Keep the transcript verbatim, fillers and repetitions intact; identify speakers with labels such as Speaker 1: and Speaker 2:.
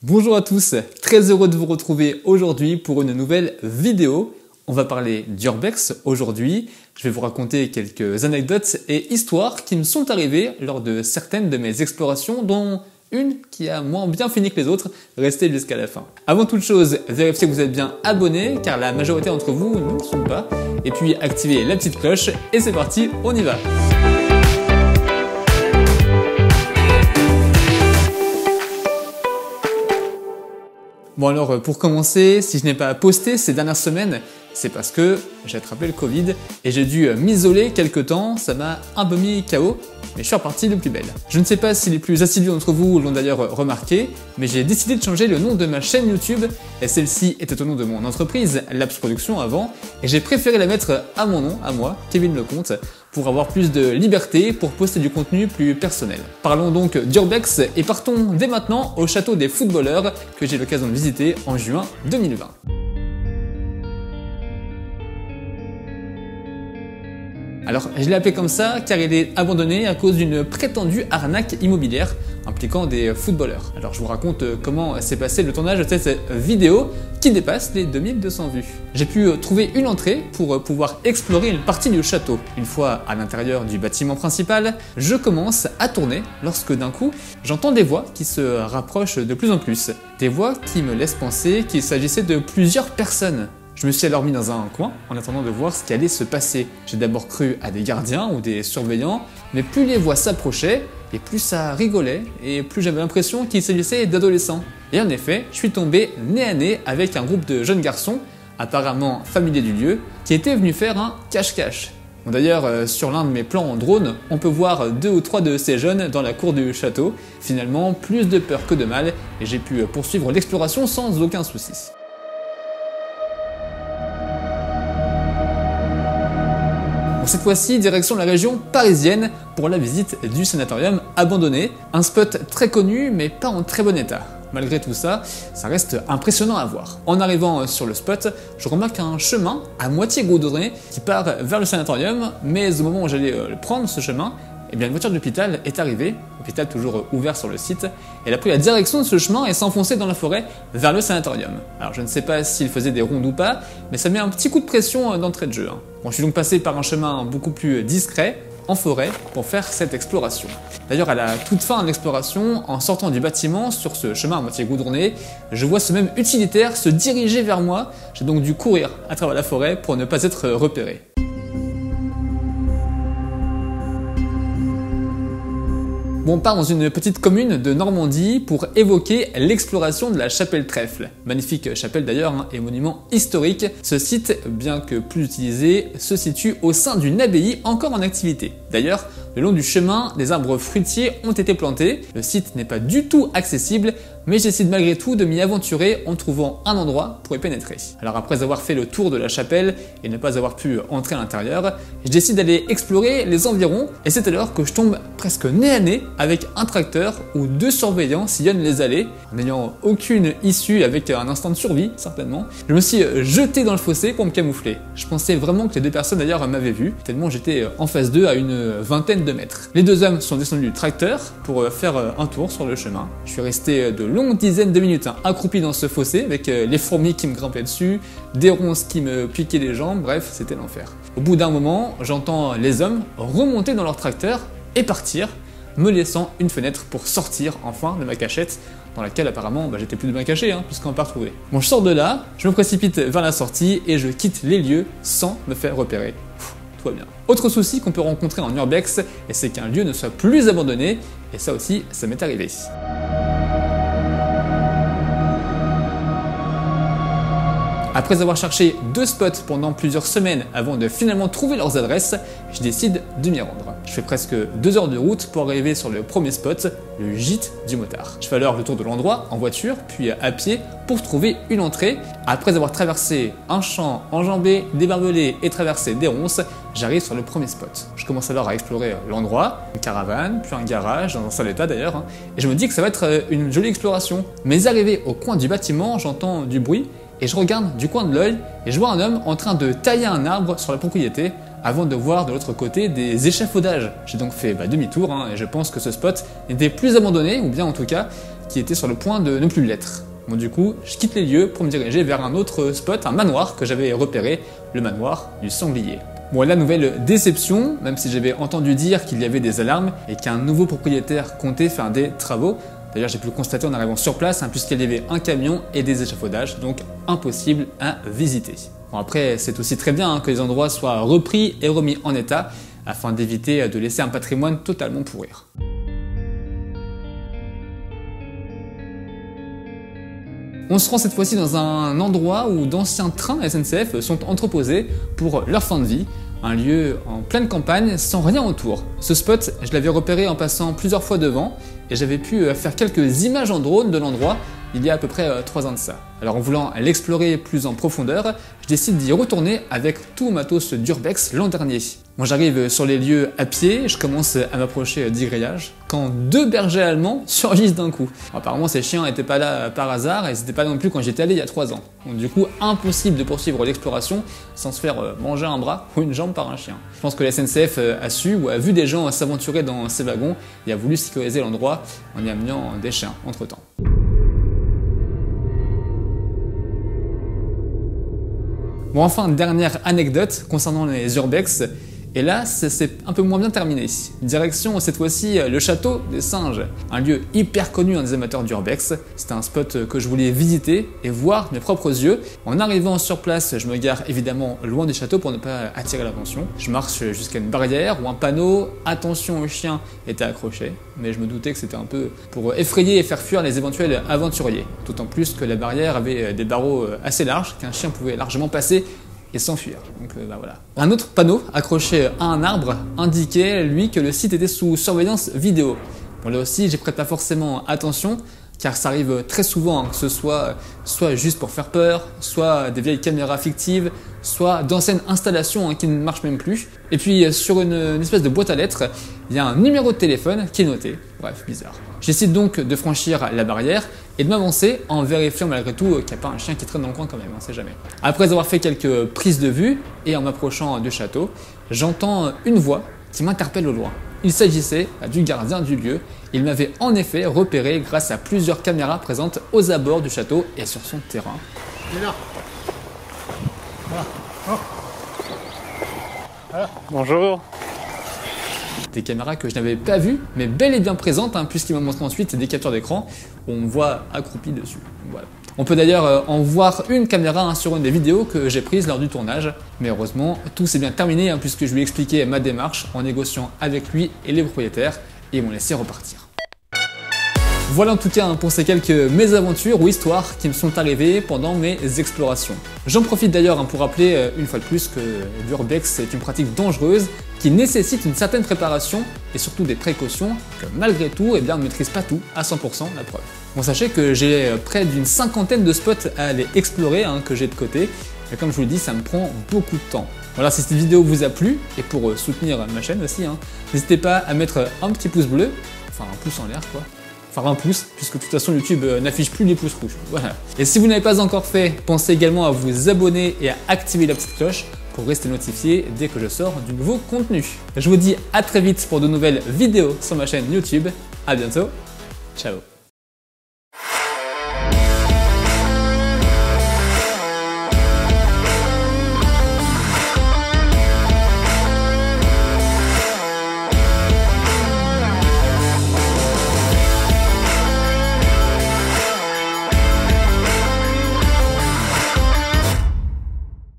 Speaker 1: Bonjour à tous, très heureux de vous retrouver aujourd'hui pour une nouvelle vidéo. On va parler d'Urbex aujourd'hui. Je vais vous raconter quelques anecdotes et histoires qui me sont arrivées lors de certaines de mes explorations, dont une qui a moins bien fini que les autres. Restez jusqu'à la fin. Avant toute chose, vérifiez que vous êtes bien abonné, car la majorité d'entre vous ne le sont pas. Et puis activez la petite cloche et c'est parti, on y va. Bon alors pour commencer, si je n'ai pas posté ces dernières semaines, c'est parce que j'ai attrapé le Covid et j'ai dû m'isoler quelques temps, ça m'a un peu mis K O, mais je suis reparti de plus belle. Je ne sais pas si les plus assidus d'entre vous l'ont d'ailleurs remarqué, mais j'ai décidé de changer le nom de ma chaîne YouTube, et celle-ci était au nom de mon entreprise, Labs Production avant, et j'ai préféré la mettre à mon nom, à moi, Kevin Lecomte, pour avoir plus de liberté, pour poster du contenu plus personnel. Parlons donc d'Urbex et partons dès maintenant au château des footballeurs que j'ai l'occasion de visiter en juin deux mille vingt. Alors, je l'ai appelé comme ça car il est abandonné à cause d'une prétendue arnaque immobilière impliquant des footballeurs. Alors, je vous raconte comment s'est passé le tournage de cette vidéo qui dépasse les deux mille deux cents vues. J'ai pu trouver une entrée pour pouvoir explorer une partie du château. Une fois à l'intérieur du bâtiment principal, je commence à tourner lorsque d'un coup, j'entends des voix qui se rapprochent de plus en plus. Des voix qui me laissent penser qu'il s'agissait de plusieurs personnes. Je me suis alors mis dans un coin en attendant de voir ce qui allait se passer. J'ai d'abord cru à des gardiens ou des surveillants, mais plus les voix s'approchaient, et plus ça rigolait, et plus j'avais l'impression qu'il s'agissait d'adolescents. Et en effet, je suis tombé nez à nez avec un groupe de jeunes garçons, apparemment familiers du lieu, qui étaient venus faire un cache-cache. Bon, d'ailleurs, euh, sur l'un de mes plans en drone, on peut voir deux ou trois de ces jeunes dans la cour du château. Finalement, plus de peur que de mal, et j'ai pu poursuivre l'exploration sans aucun souci. Bon, cette fois-ci, direction la région parisienne pour la visite du sanatorium abandonné. Un spot très connu, mais pas en très bon état. Malgré tout ça, ça reste impressionnant à voir. En arrivant sur le spot, je remarque un chemin à moitié goudronné qui part vers le sanatorium, mais au moment où j'allais prendre ce chemin, eh bien, une voiture d'hôpital est arrivée, hôpital toujours ouvert sur le site, elle a pris la direction de ce chemin et s'est enfoncée dans la forêt vers le sanatorium. Alors je ne sais pas s'il faisait des rondes ou pas, mais ça met un petit coup de pression d'entrée de jeu. Hein. Bon, je suis donc passé par un chemin beaucoup plus discret, en forêt, pour faire cette exploration. D'ailleurs, à la toute fin de l'exploration, en sortant du bâtiment, sur ce chemin à moitié goudronné, je vois ce même utilitaire se diriger vers moi. J'ai donc dû courir à travers la forêt pour ne pas être repéré. Bon, on part dans une petite commune de Normandie pour évoquer l'exploration de la chapelle Trèfle. Magnifique chapelle d'ailleurs hein, et monument historique. Ce site, bien que plus utilisé, se situe au sein d'une abbaye encore en activité. D'ailleurs, le long du chemin, des arbres fruitiers ont été plantés. Le site n'est pas du tout accessible, mais je décide malgré tout de m'y aventurer en trouvant un endroit pour y pénétrer. Alors après avoir fait le tour de la chapelle et ne pas avoir pu entrer à l'intérieur, je décide d'aller explorer les environs et c'est alors que je tombe presque nez à nez avec un tracteur où deux surveillants sillonnent les allées, en n'ayant aucune issue avec un instinct de survie certainement. Je me suis jeté dans le fossé pour me camoufler. Je pensais vraiment que les deux personnes d'ailleurs m'avaient vu, tellement j'étais en face d'eux à une vingtaine de mètres. Les deux hommes sont descendus du tracteur pour faire un tour sur le chemin. Je suis resté de longues dizaines de minutes hein, accroupi dans ce fossé avec les fourmis qui me grimpaient dessus, des ronces qui me piquaient les jambes, bref, c'était l'enfer. Au bout d'un moment, j'entends les hommes remonter dans leur tracteur et partir, me laissant une fenêtre pour sortir enfin de ma cachette dans laquelle apparemment bah, j'étais plus de bien caché hein, puisqu'on m'a pas retrouvé. Bon, je sors de là, je me précipite vers la sortie et je quitte les lieux sans me faire repérer. Pff, tout va bien. Autre souci qu'on peut rencontrer en Urbex, et c'est qu'un lieu ne soit plus abandonné, et ça aussi, ça m'est arrivé. Après avoir cherché deux spots pendant plusieurs semaines avant de finalement trouver leurs adresses, je décide de m'y rendre. Je fais presque deux heures de route pour arriver sur le premier spot, le gîte du motard. Je fais alors le tour de l'endroit en voiture, puis à pied pour trouver une entrée. Après avoir traversé un champ enjambé, des barbelés et traversé des ronces, j'arrive sur le premier spot. Je commence alors à explorer l'endroit, une caravane, puis un garage, dans un sale état d'ailleurs, hein, et je me dis que ça va être une jolie exploration. Mais arrivé au coin du bâtiment, j'entends du bruit, et je regarde du coin de l'œil et je vois un homme en train de tailler un arbre sur la propriété avant de voir de l'autre côté des échafaudages. J'ai donc fait bah, demi-tour hein, et je pense que ce spot n'était plus abandonné, ou bien en tout cas qui était sur le point de ne plus l'être. Bon, du coup, je quitte les lieux pour me diriger vers un autre spot, un manoir que j'avais repéré, le manoir du sanglier. Bon, la nouvelle déception, même si j'avais entendu dire qu'il y avait des alarmes et qu'un nouveau propriétaire comptait faire des travaux. D'ailleurs, j'ai pu le constater en arrivant sur place, hein, puisqu'il y avait un camion et des échafaudages, donc impossible à visiter. Bon, après, c'est aussi très bien hein, que les endroits soient repris et remis en état, afin d'éviter de laisser un patrimoine totalement pourrir. On se rend cette fois-ci dans un endroit où d'anciens trains S N C F sont entreposés pour leur fin de vie, un lieu en pleine campagne sans rien autour. Ce spot, je l'avais repéré en passant plusieurs fois devant et j'avais pu faire quelques images en drone de l'endroit il y a à peu près trois ans de ça. Alors en voulant l'explorer plus en profondeur, je décide d'y retourner avec tout mon matos d'urbex l'an dernier. Moi j'arrive sur les lieux à pied, je commence à m'approcher du grillage, quand deux bergers allemands surgissent d'un coup. Apparemment ces chiens n'étaient pas là par hasard et c'était pas non plus quand j'étais allé il y a trois ans. Donc du coup impossible de poursuivre l'exploration sans se faire manger un bras ou une jambe par un chien. Je pense que la S N C F a su ou a vu des gens s'aventurer dans ces wagons et a voulu sécuriser l'endroit en y amenant des chiens entre temps. Bon, enfin, dernière anecdote concernant les urbex, et là, ça s'est un peu moins bien terminé. Direction cette fois-ci le château des singes, un lieu hyper connu des amateurs d'urbex. C'était un spot que je voulais visiter et voir de mes propres yeux. En arrivant sur place, je me gare évidemment loin du château pour ne pas attirer l'attention. Je marche jusqu'à une barrière où un panneau « Attention aux chiens » était accroché, mais je me doutais que c'était un peu pour effrayer et faire fuir les éventuels aventuriers. D'autant plus que la barrière avait des barreaux assez larges qu'un chien pouvait largement passer et s'enfuir. Donc euh, bah voilà. Un autre panneau accroché à un arbre indiquait lui que le site était sous surveillance vidéo. Bon là aussi j'y prête pas forcément attention car ça arrive très souvent hein, que ce soit soit juste pour faire peur, soit des vieilles caméras fictives, soit d'anciennes installations hein, qui ne marchent même plus. Et puis sur une, une espèce de boîte à lettres, il y a un numéro de téléphone qui est noté. Bref, bizarre. Je décide donc de franchir la barrière et de m'avancer en vérifiant malgré tout qu'il n'y a pas un chien qui traîne dans le coin quand même, on sait jamais. Après avoir fait quelques prises de vue et en m'approchant du château, j'entends une voix qui m'interpelle au loin. Il s'agissait du gardien du lieu. Il m'avait en effet repéré grâce à plusieurs caméras présentes aux abords du château et sur son terrain.
Speaker 2: Il est là. Voilà. Oh. Voilà. Bonjour.
Speaker 1: Des caméras que je n'avais pas vues, mais bel et bien présentes, hein, puisqu'il m'a montré ensuite des captures d'écran où on me voit accroupi dessus. Voilà. On peut d'ailleurs euh, en voir une caméra hein, sur une des vidéos que j'ai prises lors du tournage, mais heureusement tout s'est bien terminé hein, puisque je lui ai expliqué ma démarche en négociant avec lui et les propriétaires et ils m'ont laissé repartir. Voilà en tout cas pour ces quelques mésaventures ou histoires qui me sont arrivées pendant mes explorations. J'en profite d'ailleurs pour rappeler une fois de plus que l'urbex est une pratique dangereuse qui nécessite une certaine préparation et surtout des précautions que malgré tout, eh bien, on ne maîtrise pas tout à cent pour cent, la preuve. Bon, sachez que j'ai près d'une cinquantaine de spots à aller explorer hein, que j'ai de côté et comme je vous le dis, ça me prend beaucoup de temps. Voilà, si cette vidéo vous a plu et pour soutenir ma chaîne aussi, hein, n'hésitez pas à mettre un petit pouce bleu, enfin un pouce en l'air quoi. Enfin un pouce, puisque de toute façon YouTube euh, n'affiche plus les pouces rouges. Voilà. Et si vous n'avez pas encore fait, pensez également à vous abonner et à activer la petite cloche pour rester notifié dès que je sors du nouveau contenu. Je vous dis à très vite pour de nouvelles vidéos sur ma chaîne YouTube. À bientôt. Ciao.